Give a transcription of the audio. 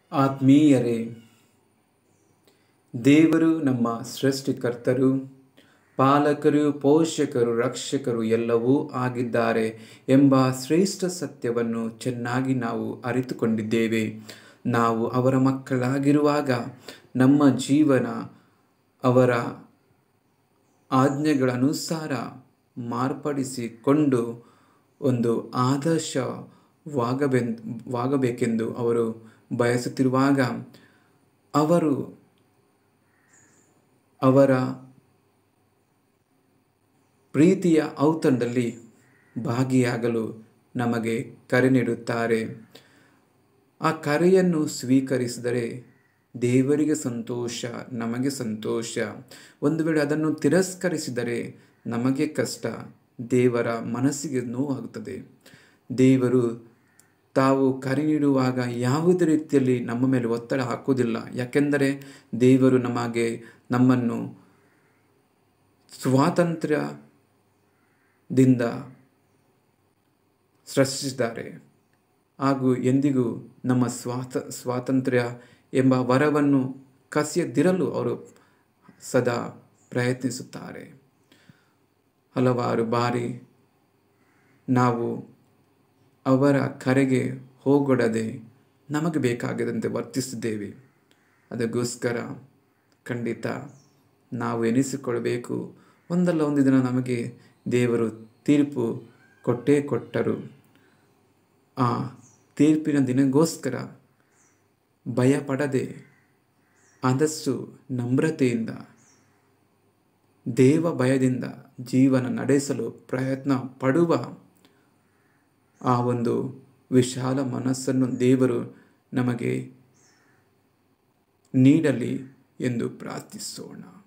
ಆತ್ಮೀಯರೇ, ದೇವರು ನಮ್ಮ ಸೃಷ್ಟಿಕರ್ತರು, ಪಾಲಕರು, ಪೋಷಕರು, ರಕ್ಷಕರು ಎಲ್ಲವೂ ಆಗಿದ್ದಾರೆ ಎಂಬ ಶ್ರೇಷ್ಠ ಸತ್ಯವನ್ನು ಚೆನ್ನಾಗಿ ನಾವು ಅರಿತುಕೊಂಡಿದ್ದೇವೆ. ನಾವು ಅವರ ಮಕ್ಕಳಾಗಿರುವಾಗ ನಮ್ಮ ಜೀವನ ಅವರ ಆಜ್ಞೆಗಳ ಅನುಸಾರ ಮಾರ್ಪಡಿಸಿಕೊಂಡು ಒಂದು ಆದರ್ಶವಾಗಬೇಕೆಂದು ಅವರು ಬಯಸುತ್ತಿರುವಾಗ ಅವರು ಅವರ ಪ್ರೀತಿಯ ಔತಣದಲ್ಲಿ ಭಾಗಿಯಾಗಲು ನಮಗೆ ಕರೆ ನೀಡುತ್ತಾರೆ. ಆ ಕರೆಯನ್ನು ಸ್ವೀಕರಿಸಿದರೆ ದೇವರಿಗೆ ಸಂತೋಷ, ನಮಗೆ ಸಂತೋಷ. ಒಂದು ವೇಳೆ ಅದನ್ನು ತಿರಸ್ಕರಿಸಿದರೆ ನಮಗೆ ಕಷ್ಟ, ದೇವರ ಮನಸ್ಸಿಗೆ ನೋವಾಗುತ್ತದೆ. ದೇವರು ತಾವು ಕರೆ ನೀಡುವಾಗ ಯಾವುದೇ ರೀತಿಯಲ್ಲಿ ನಮ್ಮ ಮೇಲೆ ಒತ್ತಡ ಹಾಕುವುದಿಲ್ಲ. ಯಾಕೆಂದರೆ ದೇವರು ನಮ್ಮನ್ನು ಸ್ವಾತಂತ್ರ್ಯದಿಂದ ಸೃಷ್ಟಿಸಿದ್ದಾರೆ ಹಾಗೂ ಎಂದಿಗೂ ನಮ್ಮ ಸ್ವಾತಂತ್ರ್ಯ ಎಂಬ ವರವನ್ನು ಕಸಿಯದಿರಲು ಅವರು ಸದಾ ಪ್ರಯತ್ನಿಸುತ್ತಾರೆ. ಹಲವಾರು ಬಾರಿ ನಾವು ಅವರ ಕರೆಗೆ ಹೋಗೊಡದೆ ನಮಗೆ ಬೇಕಾಗದಂತೆ ವರ್ತಿಸಿದ್ದೇವೆ. ಅದಕ್ಕೋಸ್ಕರ ಖಂಡಿತ ನಾವು ಎನಿಸಿಕೊಳ್ಳಬೇಕು, ಒಂದಲ್ಲ ಒಂದು ದಿನ ನಮಗೆ ದೇವರು ತೀರ್ಪು ಕೊಟ್ಟೇ ಕೊಟ್ಟರು. ಆ ತೀರ್ಪಿನ ದಿನಗೋಸ್ಕರ ಭಯಪಡದೆ ಆದಷ್ಟು ನಮ್ರತೆಯಿಂದ ದೇವ ಭಯದಿಂದ ಜೀವನ ನಡೆಸಲು ಪ್ರಯತ್ನ ಪಡುವ ಆ ಒಂದು ವಿಶಾಲ ಮನಸ್ಸನ್ನು ದೇವರು ನಮಗೆ ನೀಡಲಿ ಎಂದು ಪ್ರಾರ್ಥಿಸೋಣ.